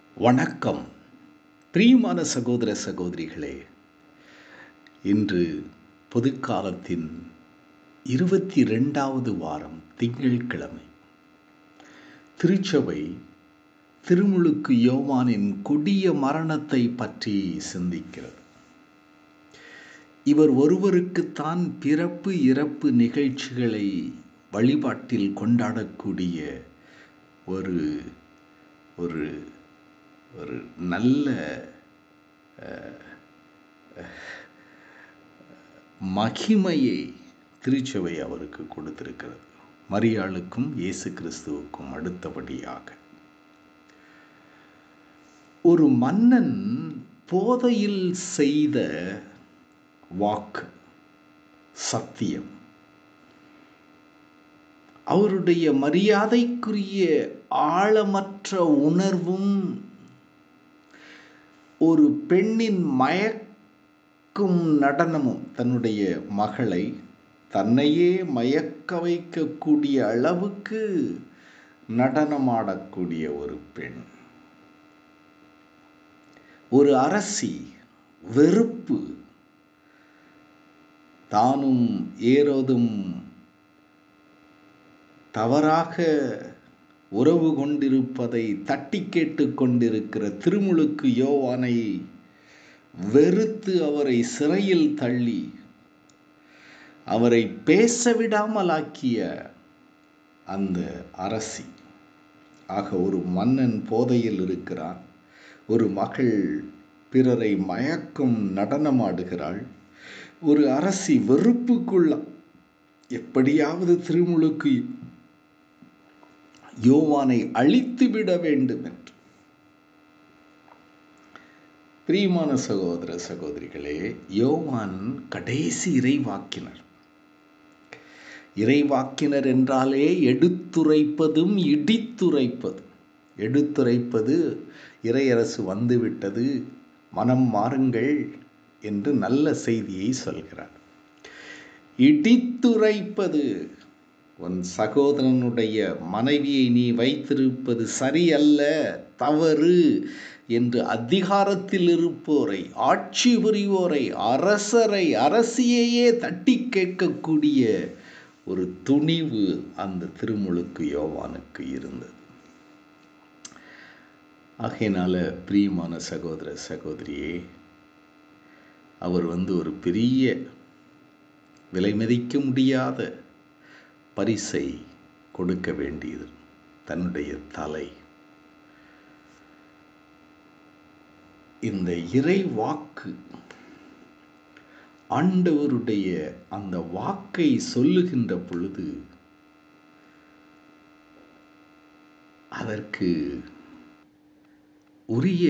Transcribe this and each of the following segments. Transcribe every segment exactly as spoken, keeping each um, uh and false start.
வணக்கம் பிரியமான சகோதர சகோதரிகளே. இன்று பொதுக்காலத்தின் இருபத்தி ரெண்டாவது வாரம் திங்கட்கிழமை. திருச்சபை திருமுழுக்கு யோவானின் கொடிய மரணத்தை பற்றி சிந்திக்கிறது. இவர் ஒருவருக்குத்தான் பிறப்பு இறப்பு நிகழ்ச்சிகளை வழிபாட்டில் கொண்டாடக்கூடிய ஒரு ஒரு ஒரு நல்ல மகிமையை திருச்சபை அவருக்கு கொடுத்திருக்கிறது. மரியாளுக்கும் இயேசு கிறிஸ்துவுக்கும் அடுத்தபடியாக ஒரு மன்னன் போதையில் செய்த வாக்கு சத்தியம், அவருடைய மரியாதைக்குரிய ஆழமற்ற உணர்வும் ஒரு பெண்ணின் மயக்கும் நடனமும், தன்னுடைய மகளை தன்னையே மயக்க வைக்கக்கூடிய அளவுக்கு நடனமாடக்கூடிய ஒரு பெண், ஒரு அரசி வெறுப்பு, தானும் ஏரோதும் தவறாக உறவு கொண்டிருப்பதை தட்டி கேட்டு கொண்டிருக்கிற திருமுழுக்கு யோவானை வெறுத்து அவரை சிறையில் தள்ளி அவரை பேச விடாமலாக்கிய அந்த அரசி. ஆக ஒரு மன்னன் போதையில் இருக்கிறான், ஒரு மகள் பிறரை மயக்கும் நடனமாடுகிறாள், ஒரு அரசி வெறுப்புக்குள்ள எப்படியாவது திருமுழுக்கு யோவானை அழித்துவிட வேண்டும் என்று. பிரியமான சகோதர சகோதரிகளே, யோவான் கடைசி இறைவாக்கினர். இறைவாக்கினர் என்றாலே எடுத்துரைப்பதும் இடித்துரைப்பதும். எடுத்துரைப்பது இறையரசு வந்துவிட்டது, மனம் மாறுங்கள் என்று நல்ல செய்தியை சொல்கிறார். இடித்துரைப்பது, உன் சகோதரனுடைய மனைவியை நீ வைத்திருப்பது சரியல்ல, தவறு என்று அதிகாரத்தில் இருப்போரை, ஆட்சி புரிவோரை, அரசரை, அரசியையே தட்டி கேட்கக்கூடிய ஒரு துணிவு அந்த திருமுழுக்கு யோவானுக்கு இருந்தது. ஆகையினால பிரியமான சகோதர சகோதரியே, அவர் வந்து ஒரு பெரிய விலை மதிக்க முடியாத பரிசை கொடுக்க வேண்டியது, தன்னுடைய தலை. இந்த இறை வாக்கு, ஆண்டவருடைய அந்த வாக்கை சொல்லுகின்ற பொழுது அதற்கு உரிய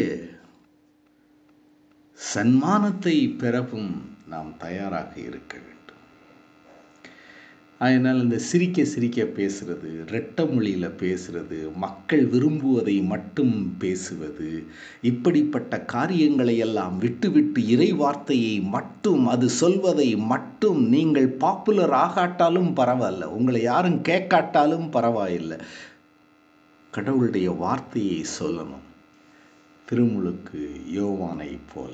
சன்மானத்தை பெறவும் நாம் தயாராக இருக்க வேண்டும். அதனால் இந்த சிரிக்க சிரிக்க பேசுறது, ரெட்ட மொழியில் பேசுறது, மக்கள் விரும்புவதை மட்டும் பேசுவது, இப்படிப்பட்ட காரியங்களை எல்லாம் விட்டுவிட்டு இறை வார்த்தையை மட்டும், அது சொல்வதை மட்டும், நீங்கள் பாப்புலர் ஆகாட்டாலும் பரவாயில்ல, உங்களை யாரும் கேட்காட்டாலும் பரவாயில்லை, கடவுளுடைய வார்த்தையை சொல்லணும். திருமுழுக்கு யோவானை போல,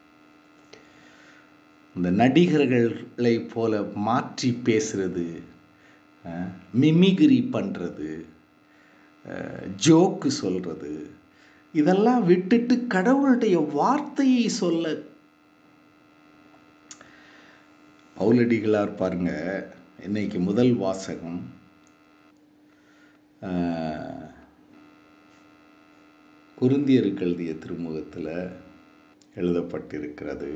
இந்த நடிகர்களை போல மாற்றி பேசுறது, மிமிகிரி பண்ணுறது, ஜோக்கு சொல்கிறது, இதெல்லாம் விட்டுட்டு கடவுளுடைய வார்த்தையை சொல்ல. பவுலடிகளார் பாருங்க, இன்னைக்கு முதல் வாசகம் கொரிந்தியருக்கு எழுதிய திருமுகத்தில் எழுதப்பட்டிருக்கிறது.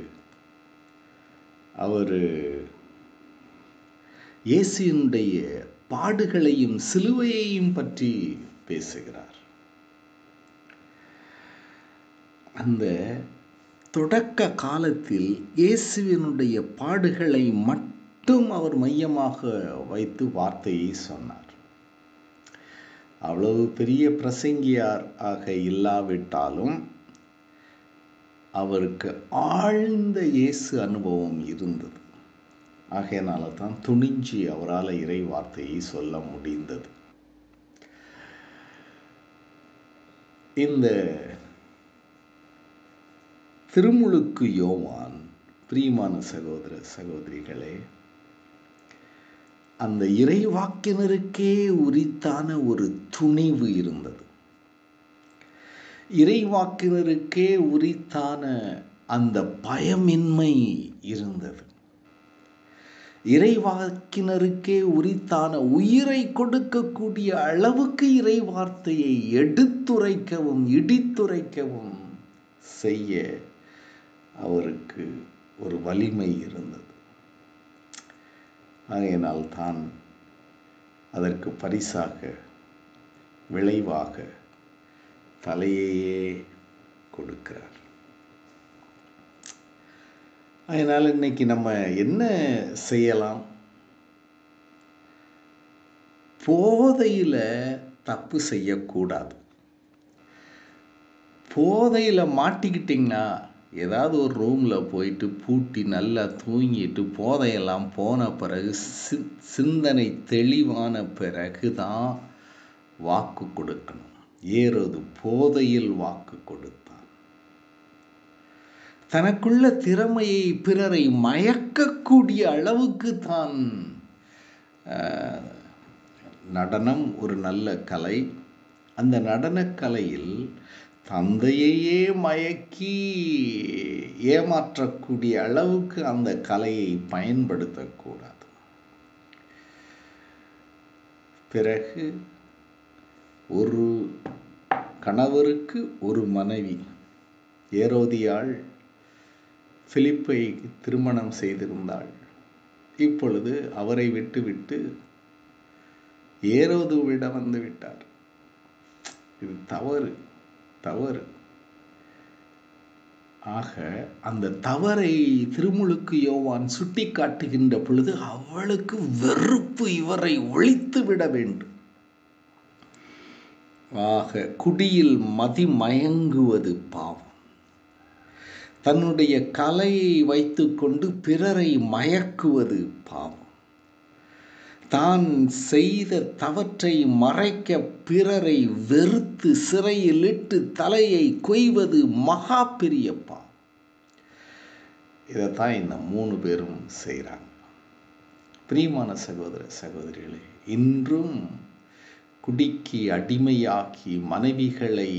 அவர் இயேசுவினுடைய பாடுகளையும் சிலுவையையும் பற்றி பேசுகிறார். அந்த தொடக்க காலத்தில் இயேசுவினுடைய பாடுகளை மட்டும் அவர் மையமாக வைத்து வார்த்தையை சொன்னார். அவ்வளவு பெரிய பிரசங்கியார் ஆக இல்லாவிட்டாலும் அவருக்கு ஆழ்ந்த இயேசு அனுபவம் இருந்தது. ஆகையினால தான் துணிஞ்சி அவரால் இறை வார்த்தையை சொல்ல முடிந்தது. இந்த திருமுழுக்கு யோவான், பிரியமான சகோதர சகோதரிகளே, அந்த இறைவாக்கினருக்கே உரித்தான ஒரு துணிவு இருந்தது. இறைவாக்கினருக்கே உரித்தான அந்த பயமின்மை இருந்தது. இறைவாக்கினருக்கே உரித்தான உயிரை கொடுக்கக்கூடிய அளவுக்கு இறை வார்த்தையை எடுத்துரைக்கவும் இடித்துரைக்கவும் செய்ய அவருக்கு ஒரு வலிமை இருந்தது. ஆகையினால் தான் அதற்கு பரிசாக, விளைவாக தலையையே கொடுக்கிறார். அதனால் இன்னைக்கு நம்ம என்ன செய்யலாம்? போதையில் தப்பு செய்யக்கூடாது. போதையில் மாட்டிக்கிட்டிங்கன்னா, ஏதாவது ஒரு ரூமில் போயிட்டு பூட்டி நல்லா தூங்கிட்டு போதையெல்லாம் போன பிறகு சி சிந்தனை தெளிவான பிறகு தான் வாக்கு கொடுக்கணும். ஏரோது போதையில் வாக்கு கொடுத்தான். தனக்குள்ள திறமையை பிறரை மயக்கக்கூடிய அளவுக்கு தான். நடனம் ஒரு நல்ல கலை. அந்த நடனக்கலையில் தந்தையையே மயக்கி ஏமாற்றக்கூடிய அளவுக்கு அந்த கலையை பயன்படுத்தக்கூடாது. பிறகு ஒரு கணவருக்கு ஒரு மனைவி, ஏரோதியாள் பிலிப்பை திருமணம் செய்திருந்தாள். இப்பொழுது அவரை விட்டுவிட்டு ஏரோதுவிடம் வந்து விட்டார். இது தவறு தவறு. ஆக அந்த தவறை திருமுழுக்கு யோவான் சுட்டி காட்டுகின்ற பொழுது அவளுக்கு வெறுப்பு, இவரை ஒழித்து விட வேண்டும். ஆக குடியில் மதிமயங்குவது பாவம். தன்னுடைய கலையை வைத்துக்கொண்டு பிறரை மயக்குவது பாவம். தான் செய்த தவற்றை மறைக்க பிறரை வெறுத்து சிறையில் இட்டு தலையை கொய்வது மகா பெரிய பாவம். இதைத்தான் இந்த மூணு பேரும் செய்கிறாங்க. பிரியமான சகோதர சகோதரிகளே, இன்றும் குடிக்கு அடிமையாக்கி மனைவிகளை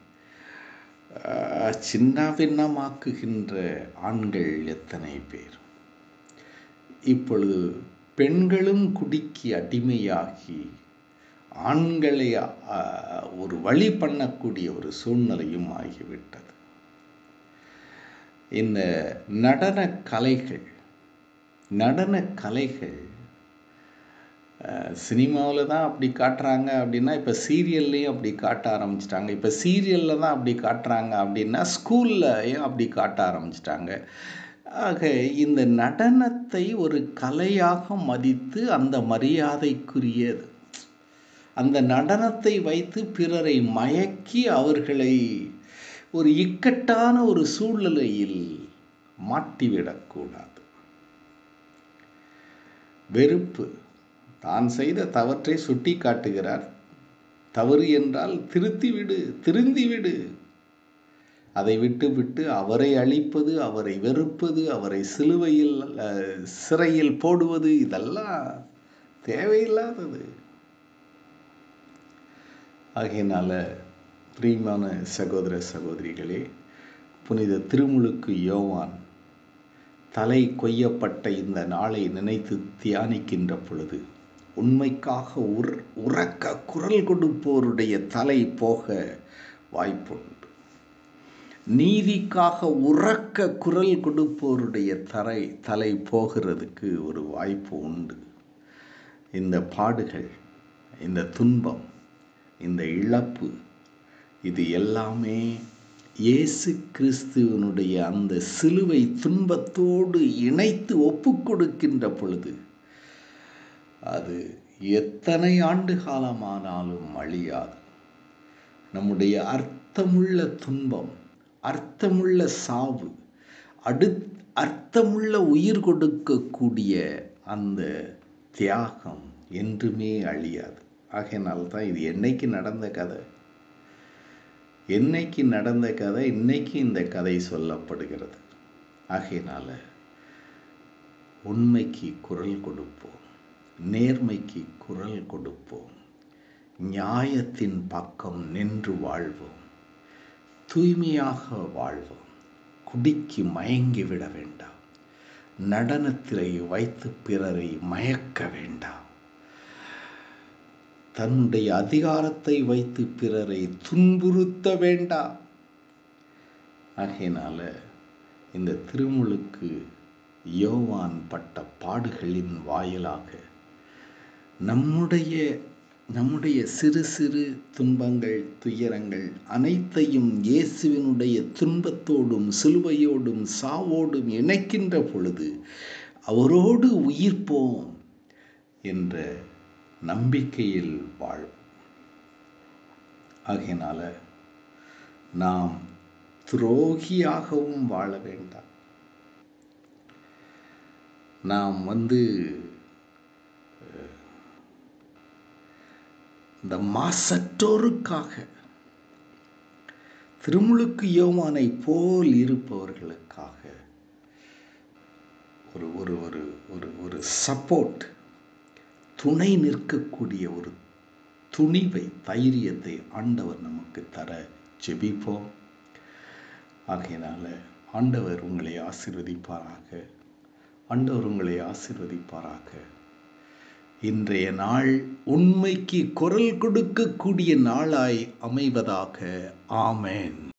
சின்ன பின்னமாக்குகின்ற ஆண்கள் எத்தனை பேர். இப்பொழுது பெண்களும் குடிக்கு அடிமையாகி ஆண்களை ஒரு வழி பண்ணக்கூடிய ஒரு சூழ்நிலையும் ஆகிவிட்டது. இந்த நடன கலைகள் நடன கலைகள் சினிமாவில் தான் அப்படி காட்டுறாங்க அப்படின்னா, இப்போ சீரியல்லையும் அப்படி காட்ட ஆரம்பிச்சிட்டாங்க. இப்போ சீரியலில் தான் அப்படி காட்டுறாங்க அப்படின்னா ஸ்கூல்லையும் அப்படி காட்ட ஆரம்பிச்சிட்டாங்க. ஆக இந்த நடனத்தை ஒரு கலையாக மதித்து அந்த மரியாதைக்குரியது, அந்த நடனத்தை வைத்து பிறரை மயக்கி அவர்களை ஒரு இக்கட்டான ஒரு சூழ்நிலையில் மாட்டிவிடக்கூடாது. வெறுப்பு. தான் செய்த தவற்றை சுட்டி காட்டுகிறார். தவறு என்றால் திருத்திவிடு, திருந்திவிடு. அதை விட்டு விட்டு அவரை அழிப்பது, அவரை வெறுப்பது, அவரை சிலுவையில் சிறையில் போடுவது, இதெல்லாம் தேவையில்லாதது. ஆகையினால பிரியமான சகோதர சகோதரிகளே, புனித திருமுழுக்கு யோவான் தலை கொய்யப்பட்ட இந்த நாளை நினைத்து தியானிக்கின்ற பொழுது உண்மைக்காக உர் உறக்க குரல் கொடுப்போருடைய தலை போக வாய்ப்புண்டு. நீதிக்காக உறக்க குரல் கொடுப்போருடைய தலை தலை போகிறதுக்கு ஒரு வாய்ப்பு உண்டு. இந்த பாடுகள், இந்த துன்பம், இந்த இழப்பு, இது எல்லாமே இயேசு கிறிஸ்துவனுடைய அந்த சிலுவை துன்பத்தோடு இணைத்து ஒப்பு கொடுக்கின்ற பொழுது அது எத்தனை ஆண்டு காலமானாலும் அழியாது. நம்முடைய அர்த்தமுள்ள துன்பம், அர்த்தமுள்ள சாவு, அடு அர்த்தமுள்ள உயிர் கொடுக்கக்கூடிய அந்த தியாகம் என்றுமே அழியாது. ஆகையினால்தான் இது என்னைக்கு நடந்த கதை, என்னைக்கு நடந்த கதை இன்னைக்கு இந்த கதை சொல்லப்படுகிறது. ஆகையினால உண்மைக்கு குரல் கொடுப்போம், நேர்மைக்கு குரல் கொடுப்போம், நியாயத்தின் பக்கம் நின்று வாழ்வோம், தூய்மையாக வாழ்வோம், குடிக்கு மயங்கி விட வேண்டாம், நடனத்திலே வைத்து பிறரை மயக்க வேண்டாம், தன்னுடைய அதிகாரத்தை வைத்து பிறரை துன்புறுத்த வேண்டாம். ஆகையினால இந்த திருமுழுக்கு யோவான் பட்ட பாடுகளின் வாயிலாக நம்முடைய நம்முடைய சிறு சிறு துன்பங்கள், துயரங்கள் அனைத்தையும் இயேசுவினுடைய துன்பத்தோடும் சிலுவையோடும் சாவோடும் இணைக்கின்ற பொழுது அவரோடு உயிர்ப்போம் என்ற நம்பிக்கையில் வாழ்வோம். ஆகையினால நாம் துரோகியாகவும் வாழ வேண்டாம். நாம் வந்து இந்த மாசற்றோருக்காக திருமுழுக்கு யோவானை போல் இருப்பவர்களுக்காக ஒரு ஒரு ஒரு ஒரு ஒரு சப்போர்ட், துணை நிற்கக்கூடிய ஒரு துணிவை, தைரியத்தை ஆண்டவர் நமக்கு தர ஜெபிப்போம். ஆகையினால ஆண்டவர் உங்களை ஆசீர்வதிப்பாராக. ஆண்டவர் உங்களை ஆசீர்வதிப்பாராக. இன்றைய நாள் உண்மைக்கு குரல் கொடுக்கக்கூடிய நாளாய் அமைவதாக. ஆமென்.